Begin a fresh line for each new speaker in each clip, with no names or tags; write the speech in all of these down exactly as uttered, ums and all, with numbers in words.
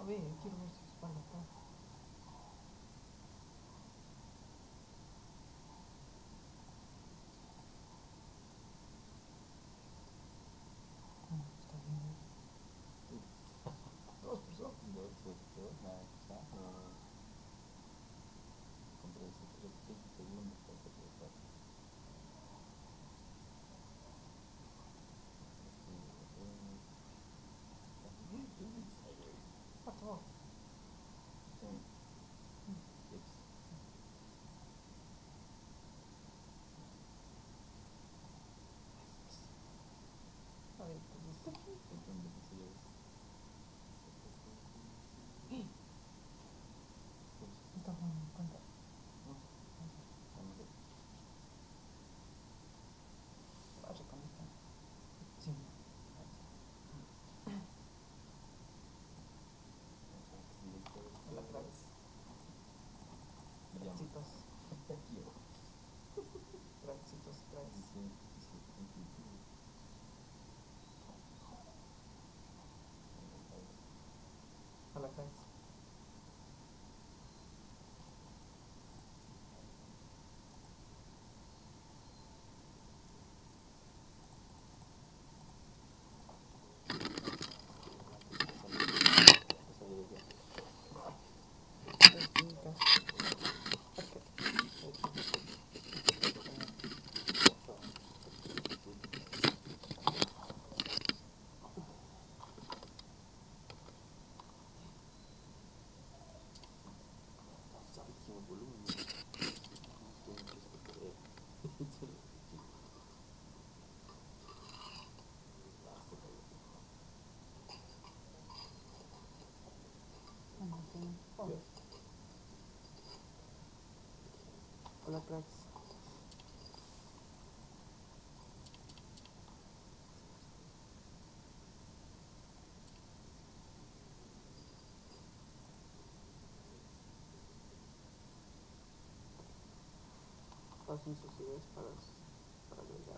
A ver, quiero ver su espalda acá. Ah, está bien. Dos personas.
Dos fotos, nada, quizá. No. Compré ese treinta segundos para que te pase.
Ah, todo. A ver, ¿cómo está aquí? Está tomando en cuenta. Vaya, ¿cómo está? Sí. Hola, cracks. Crackcitos. Crackcitos, cracks. Hola, cracks. Las fincas. Hola, cracks. Pasen sus ideas para, para agregar.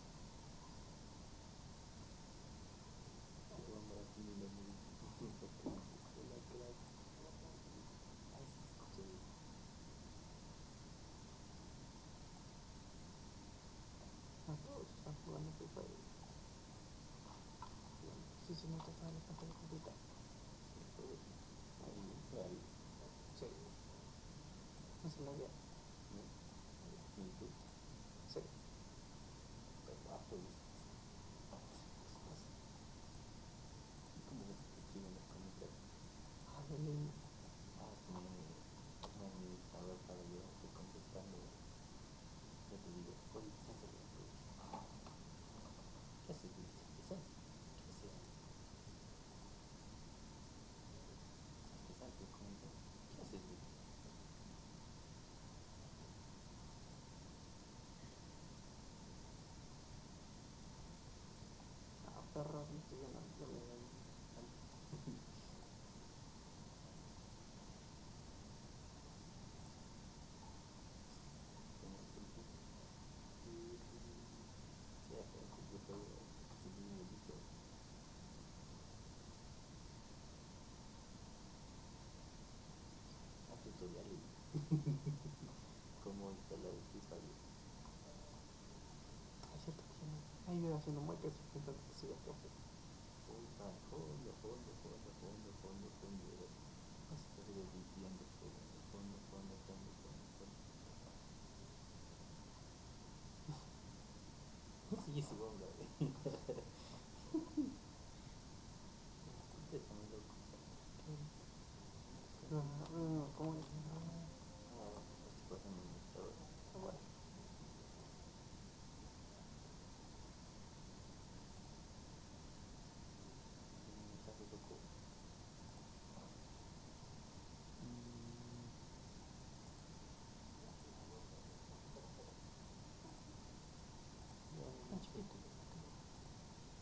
Ah, todos están jugando Free Fire. Sí, se nota toda la pantalla completa. Sí. No se la vea. Sí. Ay, el... Ah, perros, me estoy llenando.
¿Cómo instalar el Free Fire?
Es cierto que yo no. Ahí me va haciendo muecas intentando que siga profe.
Fondo, fondo, fondo, fondo, fondo, fondo, fondo. Estoy desviando fondo, fondo, fondo, fondo, fondo. Sí, sí, bomba. Está muy loco.
No, no, no, ¿cómo es?
Ah, estoy pasando un estado.
Ah, bueno.
Está muy loco.
Tan chiquito.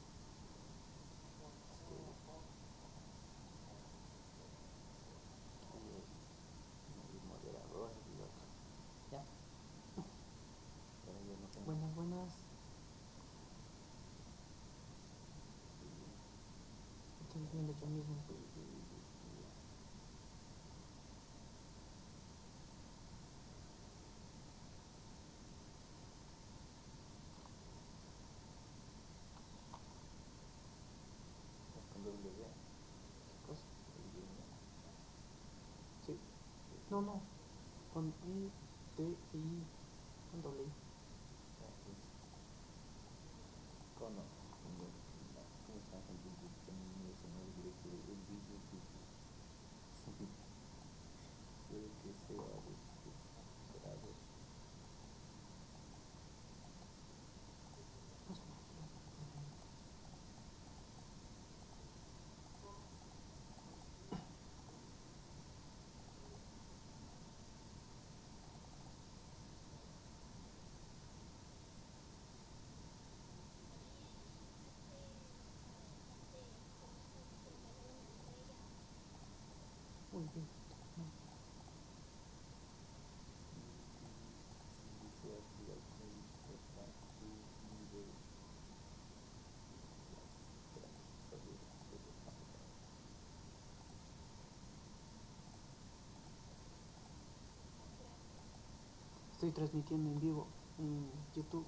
No, no. Con E, T, I, con doble I.
Ya, pues. Cono. Como, la- ¿Cómo está gente que también eso no es directo el vídeo que puede que sea de grado.
No se me olvidó. Muy bien. No.
Si deseas jugar con el está tu nivel, las grandes saludos desde Canadá.
Estoy transmitiendo en vivo en YouTube.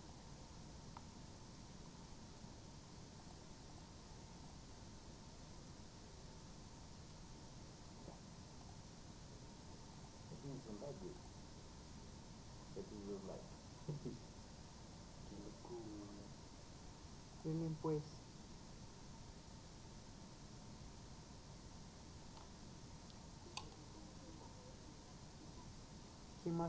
No tienes un like, güey. Ya tienes dos likes. Qué locura.
Bien, pues. ¿Qué más?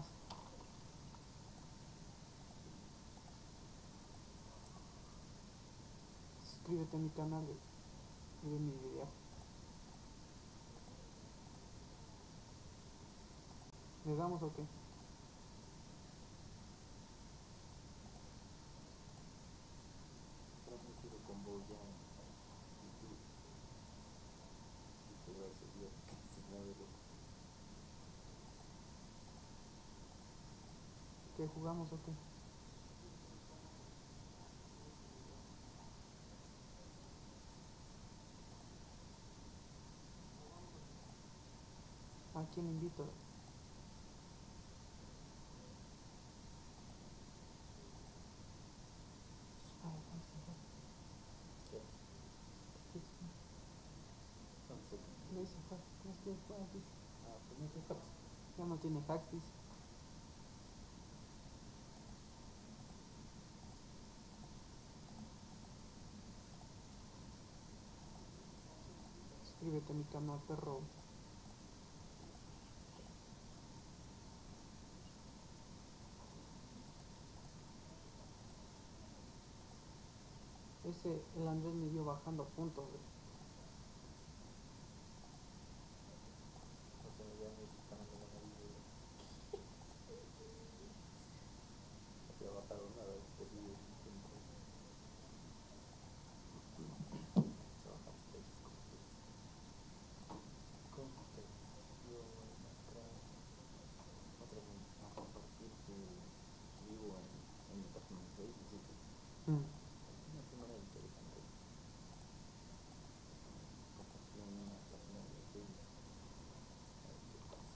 Suscríbete a mi canal y ve mi video. ¿Le damos o qué?
Transmitido con vos ya en YouTube. Y te va a servir que se mueve loco.
¿Qué jugamos o qué? ¿A quién invito? Ay, ay, sí, ay.
¿Qué?
Sí, sí.
No sé.
Le dice hack, no tiene hack, dice.
Ah, pues no te pasa.
Ya no tiene hacks, dice. Suscríbete a mi canal, perro. Ese, el Andrés me vio bajando puntos. eh.
No se me llama y se están dando la nariz. No te ha bajado nada, has perdido un punto. Se bajan seis cortes. Competición, otra. Otra vez a compartir tu vivo en, en mi página de Facebook. Así que
Mm.
una semana interesante. Compartir en una página de Facebook. A ver qué pasa.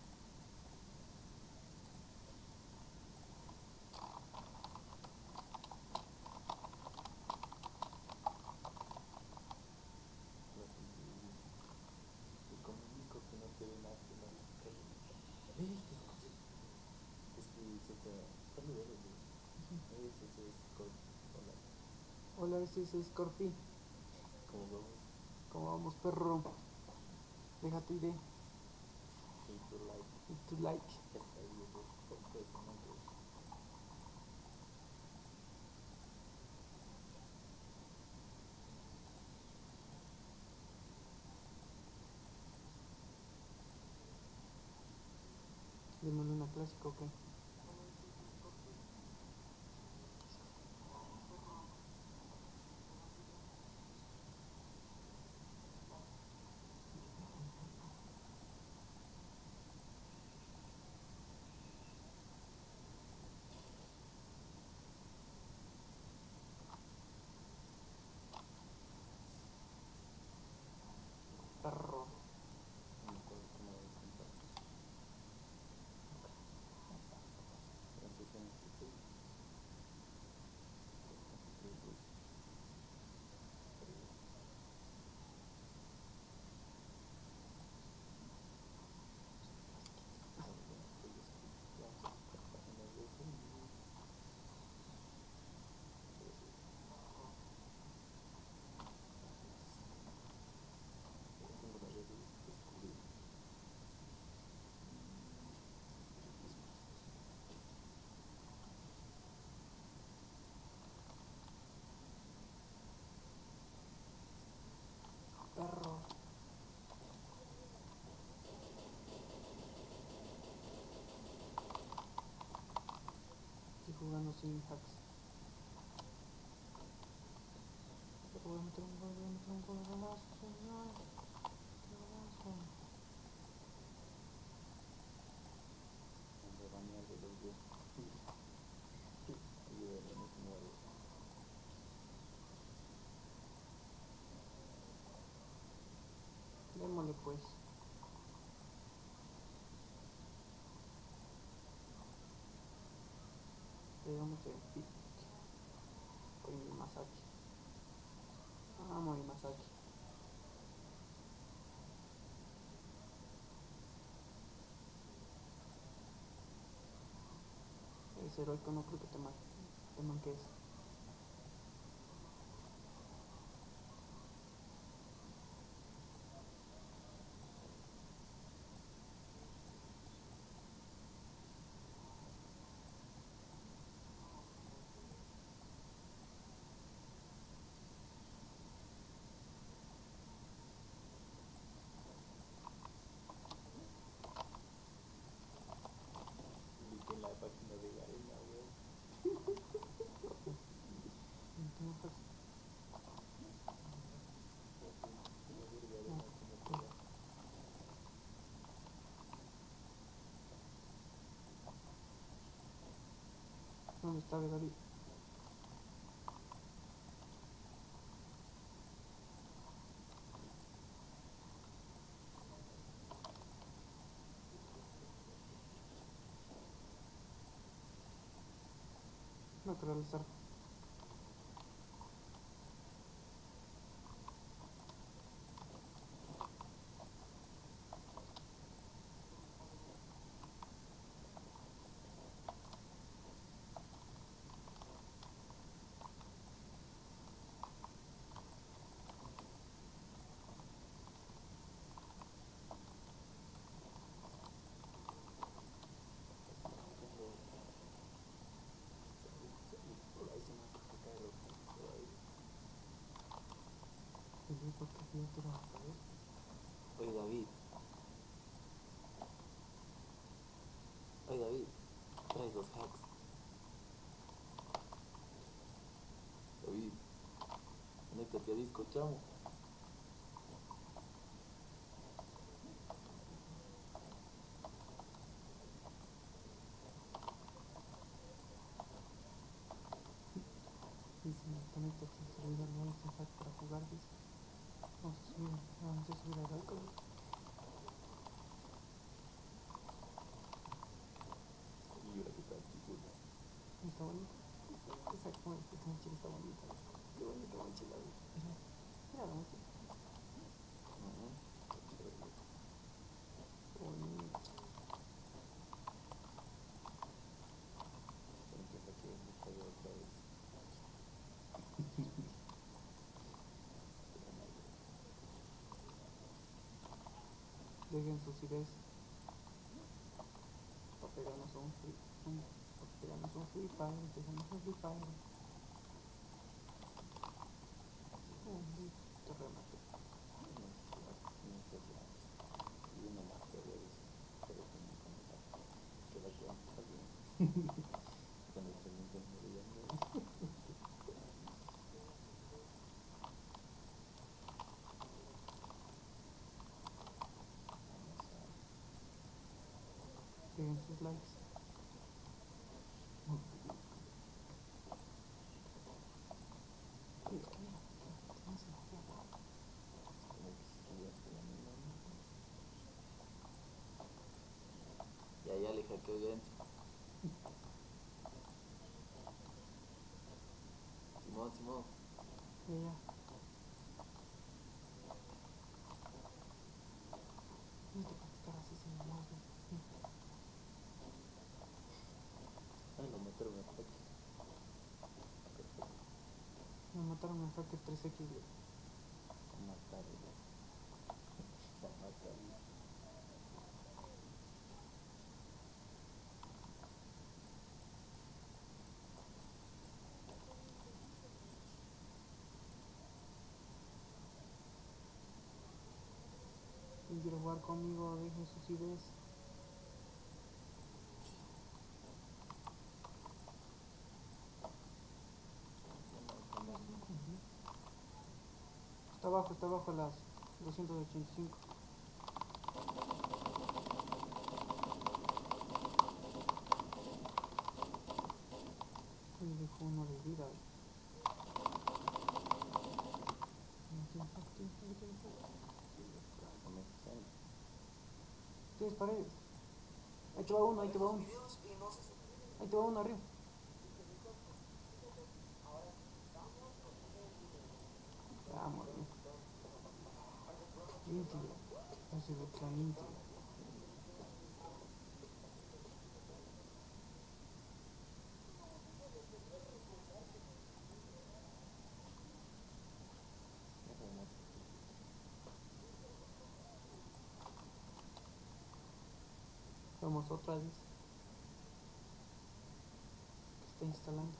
Te comunico que no te ven arte la calle. ¡Eh! ¿Qué cosa? Es que se te... Saludos, güey. Ese es Scott. Hola.
Hola, ese es Scorpi.
¿Cómo vamos?
¿Cómo vamos, perro? Deja tu idea
Y tu like.
y tu like.
Ya está ahí, güey. Por eso, ¿no? Que...
Dime una clásica o qué. Perro.
No me acuerdo cómo lo comparto.
sí, hacks. Pero voy a meter un gol, voy a meter un gol, golazo, señor. Qué golazo.
Donde bañar de los dos. Ayúdale, no se muere.
Démosle pues. Llegamos en pick. Oye, Masaki. Vamos, Masaki. Ese heroico no creo que te, man te manques.
En la página de Garena, weón.
No tengo hacks.
Quiero ver Garena cómo juega.
¿Dónde está David? Naturalizar.
Por ahí se me ha que caer los por ahí.
Sí, porque aquí yo tiro, ¿sabes?
Oye, David. Oye, David. Traes dos hacks. David. Conéctate a disco, chamo.
Dice, conéctate al servidor, no hay hack para jugar, dice. Vamos a subir, vamos a subir al alcohol.
Y ahora que está chico.
Está bonito. Esa como esta mochila está bonita. Qué bonita mochila. Mira, mira la mochila. Qué bonita.
Entiendo que me cayó otra vez.
Dejen sus ideas. Para pegarnos a un free. Un, para pegarnos a un free fire. Pegarnos a un free fire. Un te remate.
No sé, y uno más todavía dice, pero como con esa que la cuenta está bien. Cuando se me enfermo de llamar.
Dejen sus likes. Mira, mira, tienes el juego.
Como que si estuviese la misma. Ya, ya le hackeo ya entro. Simón, Simón.
Ya, ya. Mira, para estar así sin el mouse.
Ay, lo mataron en hack. Perfecto.
Me mataron el hacker tres equis.
Va a matar, va a matar.
Quien quiere jugar conmigo, dejen sus ideas. abajo, está abajo a las doscientos ochenta y cinco. Y dejó uno de vida. Tienes paredes. Ahí te va uno, ahí te va uno. Ahí te va uno arriba. Vamos, nítido. Ese ve tan nítido. Vamos otra vez. Que está instalando.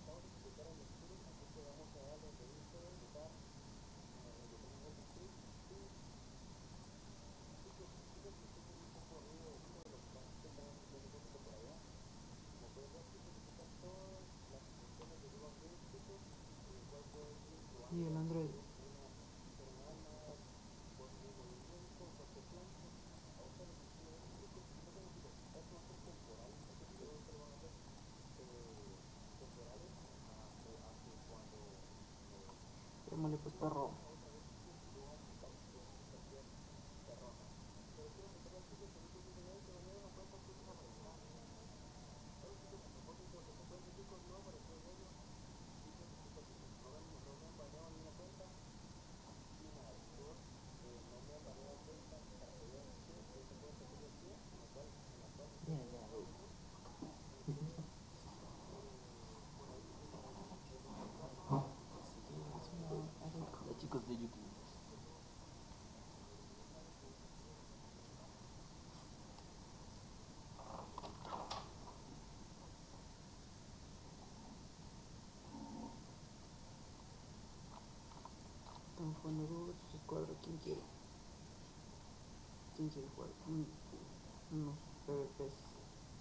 Y el Android. Llámale pues perro.
Chicos de YouTube.
Estamos jugando dos escuadras. ¿Quién quiere? ¿Quién quiere jugar? Un, unos P V Ps.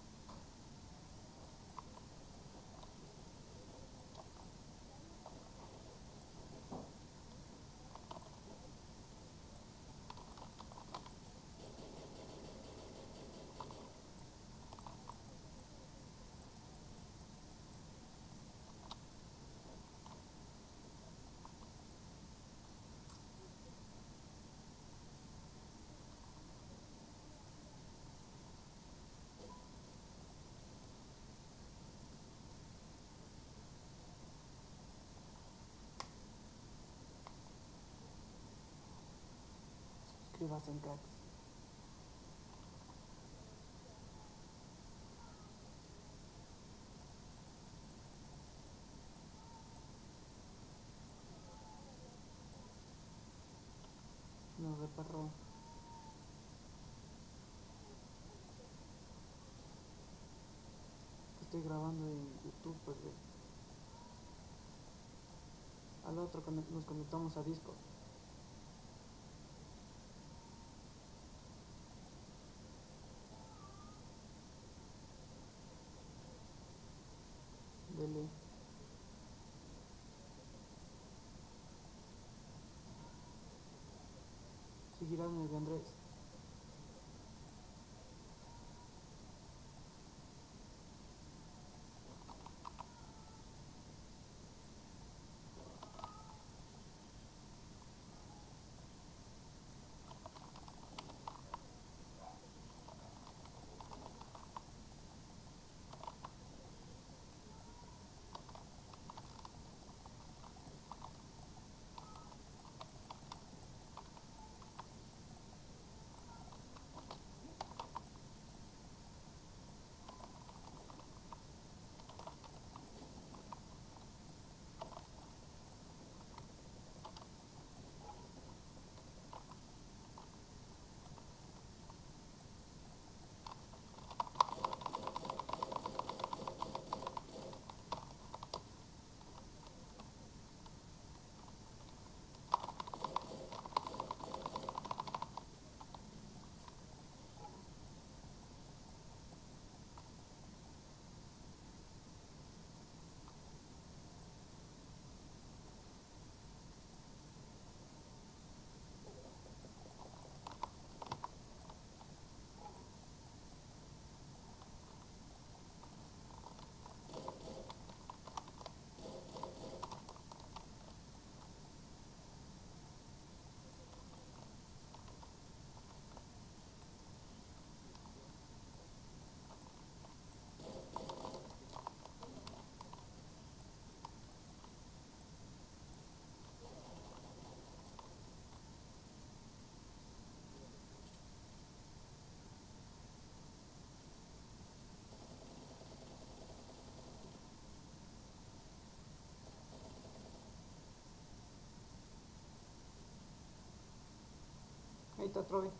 Suscríbase en cracks. No, de perro. Estoy grabando en YouTube, pues ve. Al otro nos conectamos a Discord. Dele. Seguirán el de Andrés. ahorita trove.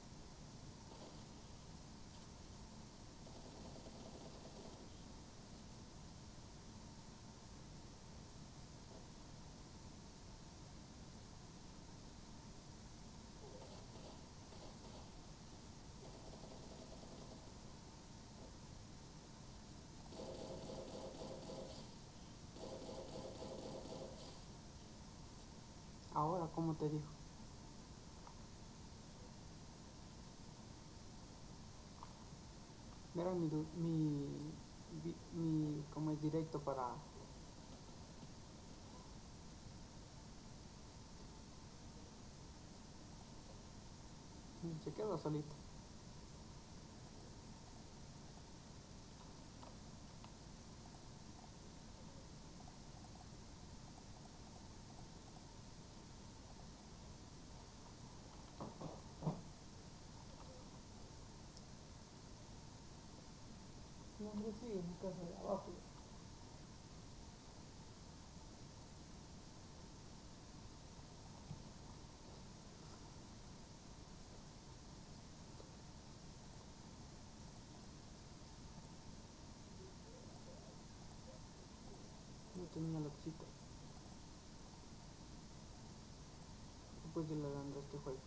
Ahora, ¿cómo te digo? Mira mi, mi, mi, mi como es directo para... Se queda solito. No, hombre, sí, en mi casa de abajo. No tenía la cosita. Después de la Andrés que juegue.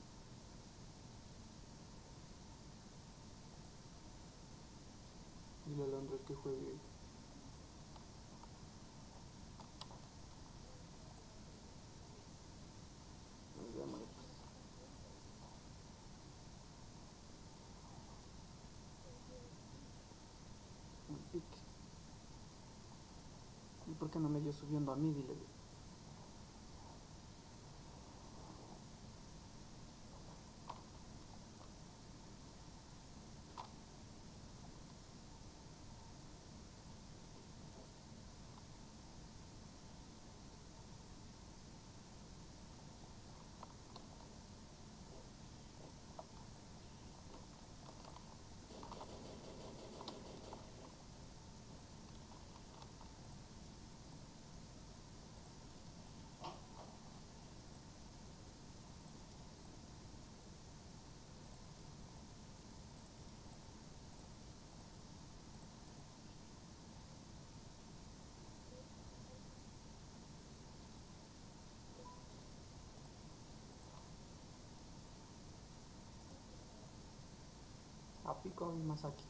Dile al Andrés que juegue. Nos vemos después. Un pique. ¿Y por qué no me dio subiendo a mí? Dile. A pico y Masaki.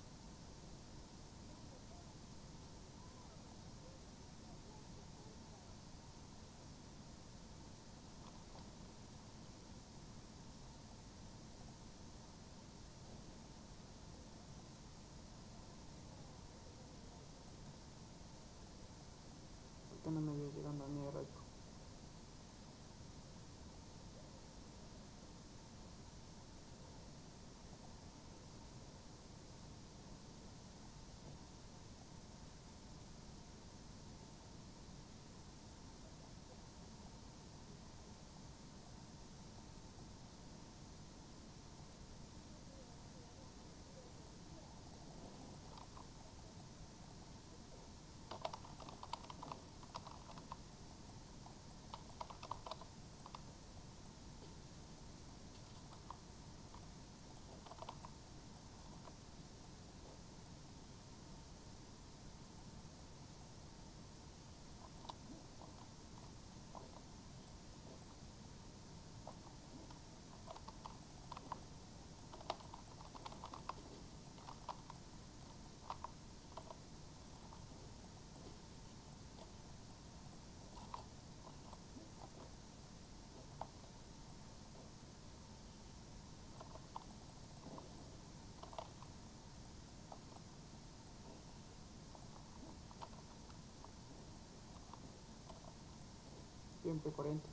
¿Por qué no me dio llegando a mí de Raico? Siempre cuarenta.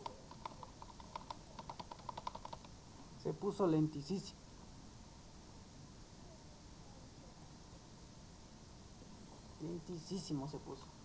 Se puso lenticísimo. calentísimo se puso.